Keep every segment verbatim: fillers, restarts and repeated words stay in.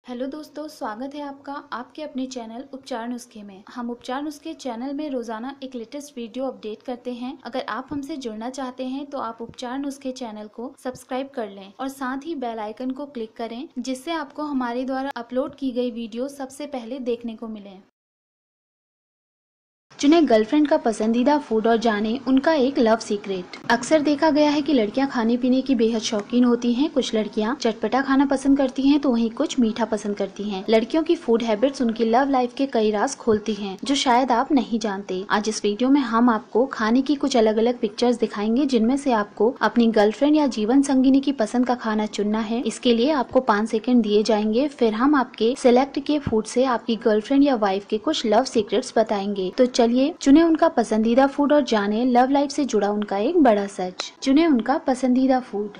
Hello दोस्तों, स्वागत है आपका आपके अपने चैनल उपचार नुस्खे में। हम उपचार नुस्खे चैनल में रोजाना एक लेटेस्ट वीडियो अपडेट करते हैं। अगर आप हमसे जुड़ना चाहते हैं तो आप उपचार नुस्खे चैनल को सब्सक्राइब कर लें और साथ ही बेल आइकन को क्लिक करें, जिससे आपको हमारे द्वारा अपलोड की गई वीडियो सबसे पहले देखने को मिले। चुने गर्लफ्रेंड का पसंदीदा फूड और जाने उनका एक लव सीक्रेट। अक्सर देखा गया है कि लड़कियां खाने पीने की बेहद शौकीन होती हैं। कुछ लड़कियां चटपटा खाना पसंद करती हैं तो वहीं कुछ मीठा पसंद करती हैं। लड़कियों की फूड हैबिट्स उनकी लव लाइफ के कई राज खोलती हैं, जो शायद आप नहीं जानते। आज इस वीडियो में हम आपको खाने की कुछ अलग अलग पिक्चर्स दिखाएंगे, जिनमें से आपको अपनी गर्लफ्रेंड या जीवन संगिनी की पसंद का खाना चुनना है। इसके लिए आपको पाँच सेकंड दिए जाएंगे, फिर हम आपके सिलेक्ट किए फूड से आपकी गर्लफ्रेंड या वाइफ के कुछ लव सीक्रेट्स बताएंगे। तो चलिए चुने उनका पसंदीदा फूड और जाने लव लाइफ से जुड़ा उनका एक बड़ा सच। चुने उनका पसंदीदा फूड।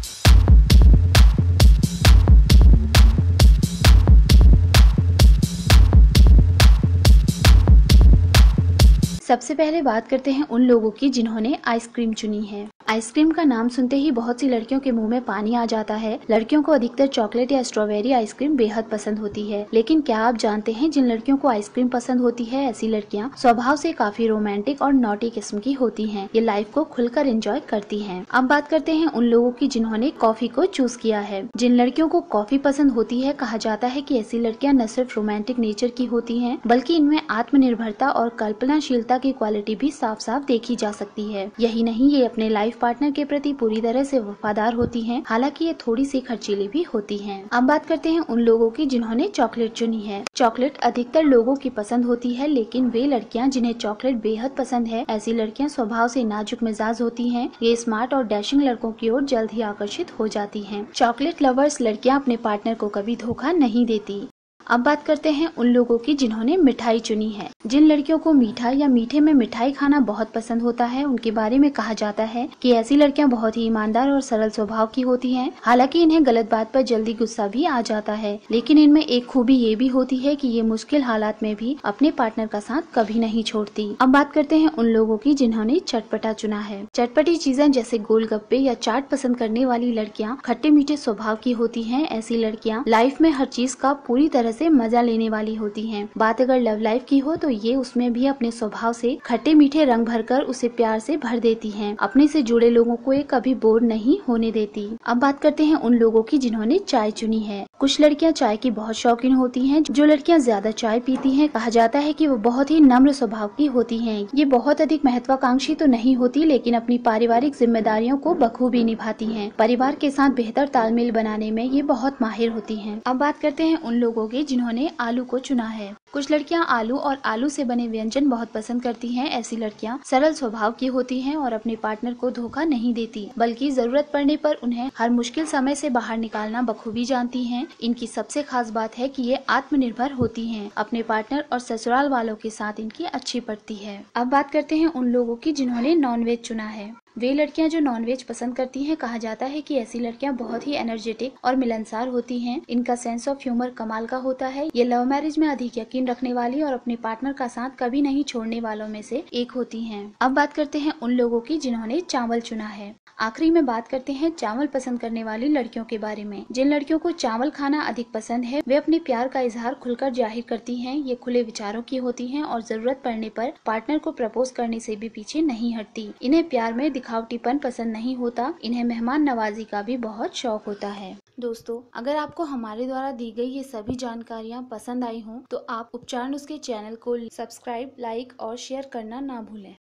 सबसे पहले बात करते हैं उन लोगों की जिन्होंने आइसक्रीम चुनी है। आइसक्रीम का नाम सुनते ही बहुत सी लड़कियों के मुंह में पानी आ जाता है। लड़कियों को अधिकतर चॉकलेट या स्ट्रॉबेरी आइसक्रीम बेहद पसंद होती है, लेकिन क्या आप जानते हैं जिन लड़कियों को आइसक्रीम पसंद होती है, ऐसी लड़कियां स्वभाव से काफी रोमांटिक और नॉटी किस्म की होती हैं। ये लाइफ को खुलकर एंजॉय करती हैं। अब बात करते हैं उन लोगों की जिन्होंने कॉफी को चूज किया है। जिन लड़कियों को कॉफी पसंद होती है, कहा जाता है कि ऐसी लड़कियां न सिर्फ रोमांटिक नेचर की होती हैं, बल्कि इनमें आत्मनिर्भरता और कल्पनाशीलता की क्वालिटी भी साफ साफ देखी जा सकती है। यही नहीं, ये अपने लाइफ पार्टनर के प्रति पूरी तरह से वफादार होती हैं, हालांकि ये थोड़ी सी खर्चीली भी होती हैं। अब बात करते हैं उन लोगों की जिन्होंने चॉकलेट चुनी है। चॉकलेट अधिकतर लोगों की पसंद होती है, लेकिन वे लड़कियां जिन्हें चॉकलेट बेहद पसंद है, ऐसी लड़कियां स्वभाव से नाजुक मिजाज होती हैं। ये स्मार्ट और डैशिंग लड़कों की ओर जल्द ही आकर्षित हो जाती हैं। चॉकलेट लवर्स लड़कियां अपने पार्टनर को कभी धोखा नहीं देती। अब बात करते हैं उन लोगों की जिन्होंने मिठाई चुनी है। जिन लड़कियों को मीठा या मीठे में मिठाई खाना बहुत पसंद होता है, उनके बारे में कहा जाता है कि ऐसी लड़कियां बहुत ही ईमानदार और सरल स्वभाव की होती हैं। हालांकि इन्हें गलत बात पर जल्दी गुस्सा भी आ जाता है, लेकिन इनमें एक खूबी ये भी होती है कि ये मुश्किल हालात में भी अपने पार्टनर का साथ कभी नहीं छोड़ती। अब बात करते हैं उन लोगों की जिन्होंने चटपटा चुना है। चटपटी चीजें जैसे गोलगप्पे या चाट पसंद करने वाली लड़कियाँ खट्टे मीठे स्वभाव की होती है। ऐसी लड़कियाँ लाइफ में हर चीज का पूरी तरह से मजा लेने वाली होती हैं। बात अगर लव लाइफ की हो तो ये उसमें भी अपने स्वभाव से खट्टे मीठे रंग भरकर उसे प्यार से भर देती हैं। अपने से जुड़े लोगों को ये कभी बोर नहीं होने देती। अब बात करते हैं उन लोगों की जिन्होंने चाय चुनी है। कुछ लड़कियां चाय की बहुत शौकीन होती हैं। जो लड़कियां ज्यादा चाय पीती हैं, कहा जाता है कि वो बहुत ही नम्र स्वभाव की होती हैं। ये बहुत अधिक महत्वाकांक्षी तो नहीं होती, लेकिन अपनी पारिवारिक जिम्मेदारियों को बखूबी निभाती हैं। परिवार के साथ बेहतर तालमेल बनाने में ये बहुत माहिर होती हैं। अब बात करते हैं उन लोगों की जिन्होंने आलू को चुना है। कुछ लड़कियां आलू और आलू से बने व्यंजन बहुत पसंद करती हैं। ऐसी लड़कियां सरल स्वभाव की होती हैं और अपने पार्टनर को धोखा नहीं देती, बल्कि जरूरत पड़ने पर उन्हें हर मुश्किल समय से बाहर निकालना बखूबी जानती हैं। इनकी सबसे खास बात है कि ये आत्मनिर्भर होती हैं। अपने पार्टनर और ससुराल वालों के साथ इनकी अच्छी पड़ती है। अब बात करते हैं उन लोगों की जिन्होंने नॉनवेज चुना है। वे लड़कियां जो नॉनवेज पसंद करती हैं, कहा जाता है कि ऐसी लड़कियां बहुत ही एनर्जेटिक और मिलनसार होती हैं। इनका सेंस ऑफ ह्यूमर कमाल का होता है। ये लव मैरिज में अधिक यकीन रखने वाली और अपने पार्टनर का साथ कभी नहीं छोड़ने वालों में से एक होती हैं। अब बात करते हैं उन लोगों की जिन्होंने चावल चुना है। आखिरी में बात करते हैं चावल पसंद करने वाली लड़कियों के बारे में। जिन लड़कियों को चावल खाना अधिक पसंद है, वे अपने प्यार का इजहार खुलकर जाहिर करती हैं। ये खुले विचारों की होती हैं और जरूरत पड़ने पर पार्टनर को प्रपोज करने से भी पीछे नहीं हटती। इन्हें प्यार में दिखावटीपन पसंद नहीं होता। इन्हें मेहमान नवाजी का भी बहुत शौक होता है। दोस्तों, अगर आपको हमारे द्वारा दी गई ये सभी जानकारियाँ पसंद आई हों तो आप उपचार नुस्खे चैनल को सब्सक्राइब, लाइक और शेयर करना ना भूलें।